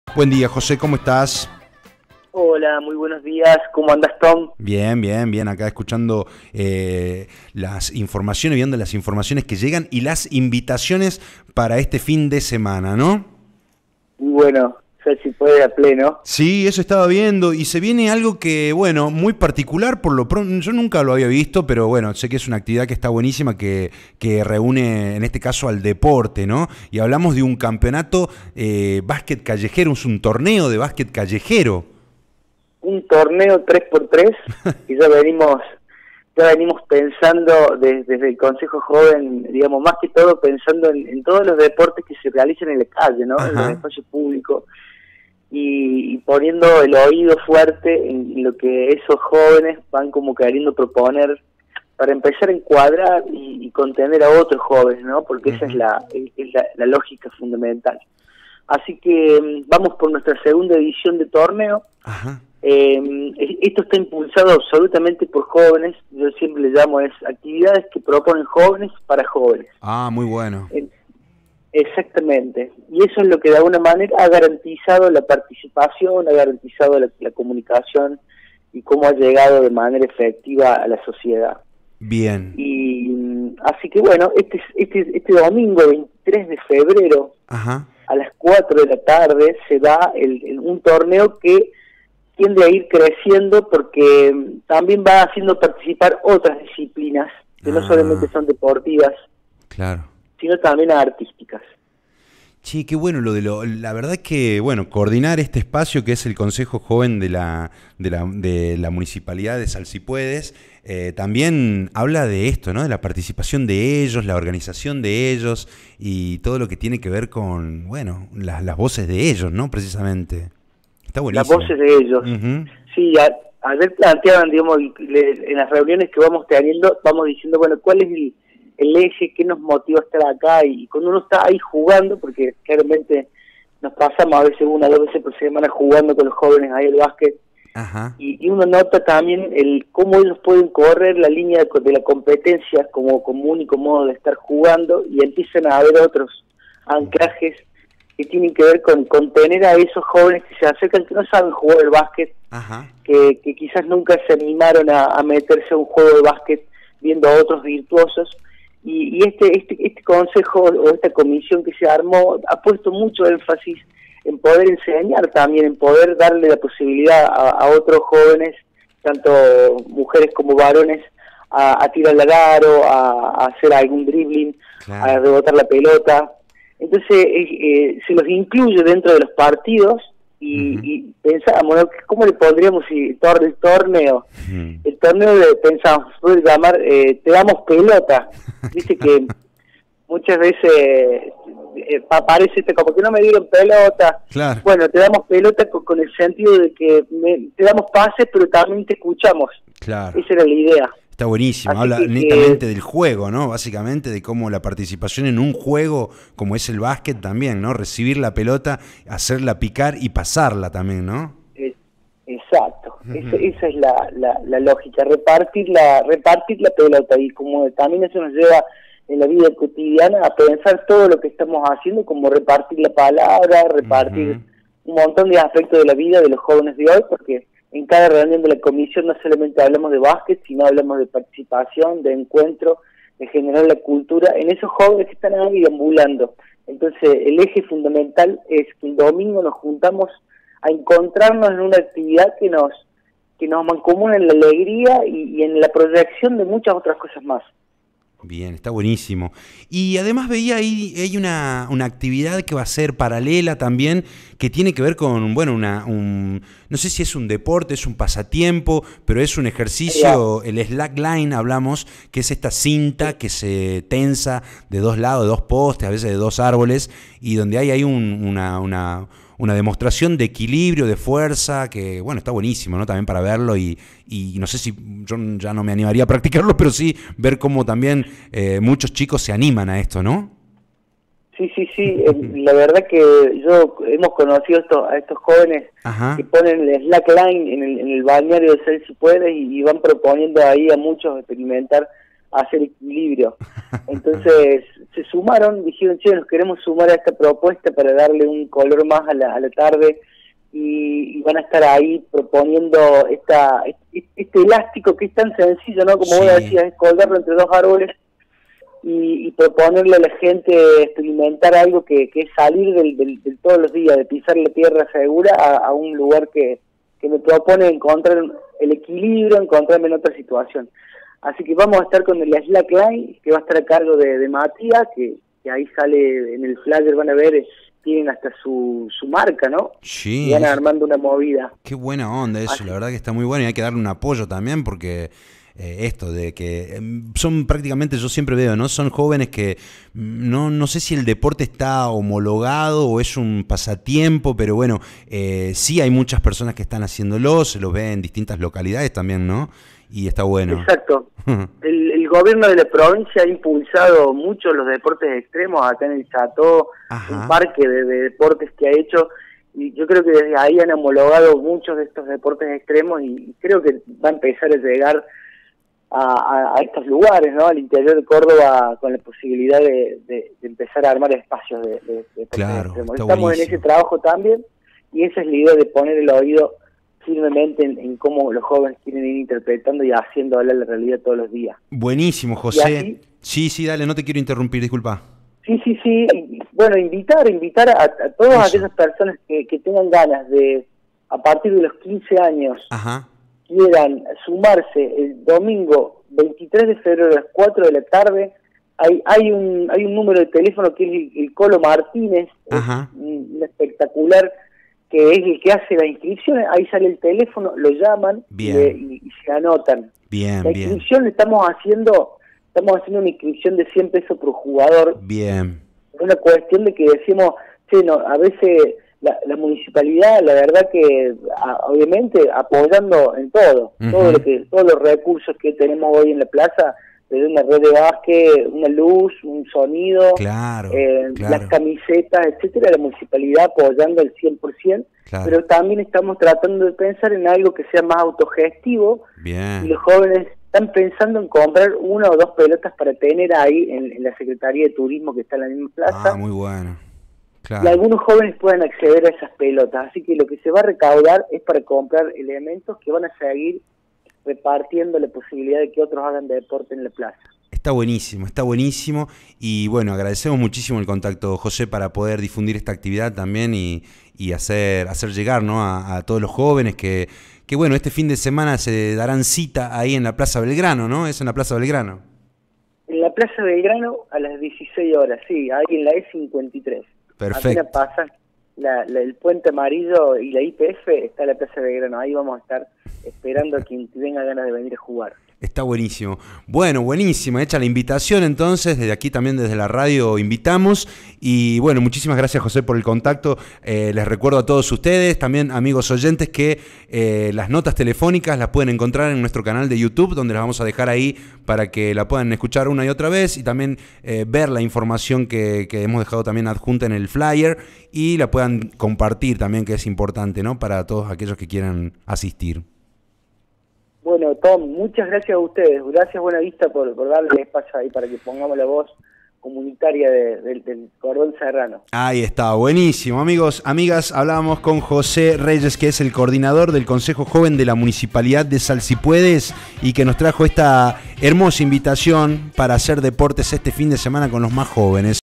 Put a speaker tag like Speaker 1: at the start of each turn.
Speaker 1: Buen día, José, ¿cómo estás?
Speaker 2: Hola, muy buenos días. ¿Cómo andas, Tom?
Speaker 1: Bien, bien, bien. Acá escuchando las informaciones, viendo las informaciones que llegan y las invitaciones para este fin de semana, ¿no?
Speaker 2: Muy bueno, ya si puede a pleno.
Speaker 1: Sí, eso estaba viendo y se viene algo que, bueno, muy particular por lo pronto. Yo nunca lo había visto, pero bueno, sé que es una actividad que está buenísima, que reúne en este caso al deporte, ¿no? Y hablamos de un campeonato básquet callejero, es un torneo de básquet callejero.
Speaker 2: Un torneo 3x3 y ya venimos pensando desde el Consejo Joven, digamos, más que todo pensando en todos los deportes que se realizan en la calle, ¿no? En los
Speaker 1: Ajá.
Speaker 2: espacios públicos y poniendo el oído fuerte en lo que esos jóvenes van como queriendo proponer para empezar a encuadrar y contener a otros jóvenes, ¿no? Porque esa es la lógica fundamental. Así que vamos por nuestra segunda edición de torneo.
Speaker 1: Ajá.
Speaker 2: Esto está impulsado absolutamente por jóvenes. Yo siempre le llamo actividades que proponen jóvenes para jóvenes.
Speaker 1: Ah, muy bueno.
Speaker 2: Exactamente. Y eso es lo que de alguna manera ha garantizado la participación, ha garantizado la comunicación y cómo ha llegado de manera efectiva a la sociedad.
Speaker 1: Bien.
Speaker 2: Y así que bueno, este domingo 23 de febrero,
Speaker 1: Ajá.
Speaker 2: a las 4 de la tarde, se da un torneo que tiende a ir creciendo porque también va haciendo participar otras disciplinas que no solamente son deportivas,
Speaker 1: Claro.
Speaker 2: sino también artísticas.
Speaker 1: Sí, qué bueno la verdad es que, bueno, coordinar este espacio que es el Consejo Joven de la Municipalidad de Salsipuedes, también habla de esto, ¿no? De la participación de ellos, la organización de ellos y todo lo que tiene que ver con, bueno, las voces de ellos, ¿no? Precisamente. Está
Speaker 2: Las
Speaker 1: buenísimo.
Speaker 2: voces de ellos.
Speaker 1: Ujú.
Speaker 2: Sí, ayer planteaban, digamos, en las reuniones que vamos teniendo, vamos diciendo, bueno, ¿cuál es el eje que nos motiva a estar acá? Y cuando uno está ahí jugando, porque claramente nos pasamos a veces 1 o 2 veces por semana jugando con los jóvenes ahí al básquet,
Speaker 1: Ajá.
Speaker 2: y uno nota también cómo ellos pueden correr la línea de la competencia como único modo de estar jugando, y empiezan a haber otros anclajes que tienen que ver con tener a esos jóvenes que se acercan, que no saben jugar el básquet,
Speaker 1: Ajá.
Speaker 2: que quizás nunca se animaron a meterse a un juego de básquet viendo a otros virtuosos, y este consejo o esta comisión que se armó ha puesto mucho énfasis en poder enseñar también, en poder darle la posibilidad a otros jóvenes, tanto mujeres como varones, a tirar al aro, a hacer algún dribbling,
Speaker 1: Claro.
Speaker 2: a rebotar la pelota. Entonces se los incluye dentro de los partidos y pensábamos, ¿no? ¿Cómo le pondríamos el torneo?
Speaker 1: Ujú.
Speaker 2: El torneo pensamos, puede llamar te damos pelota. Dice que muchas veces parece como que no me dieron pelota.
Speaker 1: Claro.
Speaker 2: Bueno, te damos pelota con el sentido de que te damos pases, pero también te escuchamos.
Speaker 1: Claro.
Speaker 2: Esa era la idea.
Speaker 1: Está buenísimo,
Speaker 2: Así
Speaker 1: habla
Speaker 2: que
Speaker 1: netamente del juego, ¿no? Básicamente de cómo la participación en un juego como es el básquet también, ¿no? Recibir la pelota, hacerla picar y pasarla también, ¿no?
Speaker 2: Exacto, esa es la lógica, repartir la pelota, y como también eso nos lleva en la vida cotidiana a pensar todo lo que estamos haciendo, como repartir la palabra, repartir un montón de aspectos de la vida de los jóvenes de hoy, porque en cada reunión de la comisión no solamente hablamos de básquet, sino hablamos de participación, de encuentro, de generar la cultura en esos jóvenes que están ahí deambulando. Entonces el eje fundamental es que el domingo nos juntamos a encontrarnos en una actividad que nos mancomuna en la alegría y en la proyección de muchas otras cosas más.
Speaker 1: Bien, está buenísimo. Y además veía ahí, hay una actividad que va a ser paralela también, que tiene que ver con, bueno, no sé si es un deporte, es un pasatiempo, pero es un ejercicio, el slackline hablamos, que es esta cinta que se tensa de dos lados, de dos postes, a veces de dos árboles, y donde hay una demostración de equilibrio, de fuerza, que bueno, está buenísimo, ¿no? También para verlo y no sé si yo ya no me animaría a practicarlo, pero sí ver cómo también muchos chicos se animan a esto, ¿no?
Speaker 2: Sí, la verdad que hemos conocido a estos jóvenes que ponen el slackline en el balneario de Ser Si Puedes y van proponiendo ahí a muchos experimentar hacer equilibrio. Entonces se sumaron, dijeron, che, nos queremos sumar a esta propuesta para darle un color más a la tarde, y van a estar ahí proponiendo este elástico que es tan sencillo, ¿no? Como vos decías, es colgarlo entre dos árboles y proponerle a la gente experimentar algo que es salir del todos los días, de pisar la tierra segura a un lugar que me propone encontrar el equilibrio, encontrarme en otra situación. Así que vamos a estar con el slackline, que va a estar a cargo de Matías, que ahí sale en el flyer, van a ver, tienen hasta su marca, ¿no?
Speaker 1: Sí.
Speaker 2: Y van armando una movida.
Speaker 1: Qué buena onda eso, la verdad que está muy bueno, y hay que darle un apoyo también, porque esto de que son prácticamente, yo siempre veo, ¿no? Son jóvenes que no sé si el deporte está homologado o es un pasatiempo, pero bueno, sí hay muchas personas que están haciéndolo, se los ve en distintas localidades también, ¿no? Y está bueno.
Speaker 2: Exacto. El gobierno de la provincia ha impulsado mucho los deportes extremos, acá en el Chateau, un parque de deportes que ha hecho, y yo creo que desde ahí han homologado muchos de estos deportes extremos, y creo que va a empezar a llegar a estos lugares, ¿no? Al interior de Córdoba, con la posibilidad de empezar a armar espacios de deportes extremos. Estamos buenísimo en ese trabajo también, y esa es la idea, de poner el oído firmemente en cómo los jóvenes quieren ir interpretando y haciendo hablar la realidad todos los días.
Speaker 1: Buenísimo, José. Sí, dale, no te quiero interrumpir, disculpa.
Speaker 2: Sí. Bueno, invitar a todas aquellas personas que tengan ganas de, a partir de los 15 años, quieran sumarse el domingo 23 de febrero a las 4 de la tarde. Hay un número de teléfono que es el Colo Martínez, un espectacular, que es el que hace la inscripción. Ahí sale el teléfono, lo llaman y se anotan. La inscripción estamos haciendo una inscripción de 100 pesos por jugador. Bien. Es una cuestión de que decimos, a veces la municipalidad, la verdad que obviamente apoyando en todo, todos los recursos que tenemos hoy en la plaza, desde una red de básquet, una luz, un sonido, las camisetas, etcétera, la municipalidad apoyando al 100%, pero también estamos tratando de pensar en algo que sea más autogestivo, y los jóvenes están pensando en comprar 1 o 2 pelotas para tener ahí en la Secretaría de Turismo, que está en la misma plaza.
Speaker 1: Muy bueno.
Speaker 2: Y algunos jóvenes pueden acceder a esas pelotas, así que lo que se va a recaudar es para comprar elementos que van a seguir repartiendo la posibilidad de que otros hagan deporte en la plaza.
Speaker 1: Está buenísimo, y bueno, agradecemos muchísimo el contacto, José, para poder difundir esta actividad también y hacer llegar, ¿no? a todos los jóvenes que bueno, este fin de semana se darán cita ahí en la Plaza Belgrano, ¿no? ¿Es en la Plaza Belgrano?
Speaker 2: En la Plaza Belgrano a las 16 horas, sí, ahí en la E53.
Speaker 1: Perfecto.
Speaker 2: Apenas pasan el Puente Amarillo y la IPF, está la Plaza Belgrano. Ahí vamos a estar esperando a quien tenga ganas de venir a jugar.
Speaker 1: Está buenísimo. Bueno, buenísima. Hecha la invitación entonces, desde aquí también desde la radio invitamos. Y bueno, muchísimas gracias, José, por el contacto. Les recuerdo a todos ustedes, también amigos oyentes, que las notas telefónicas las pueden encontrar en nuestro canal de YouTube, donde las vamos a dejar ahí para que la puedan escuchar una y otra vez, y también ver la información que hemos dejado también adjunta en el flyer, y la puedan compartir también, que es importante, ¿no? Para todos aquellos que quieran asistir.
Speaker 2: Bueno, Tom, muchas gracias a ustedes. Gracias, Buenavista, por darle espacio ahí para que pongamos la voz comunitaria del cordón serrano.
Speaker 1: Ahí está, buenísimo. Amigos, amigas, hablábamos con José Reyes, que es el coordinador del Consejo Joven de la Municipalidad de Sal Si Puedes, y que nos trajo esta hermosa invitación para hacer deportes este fin de semana con los más jóvenes.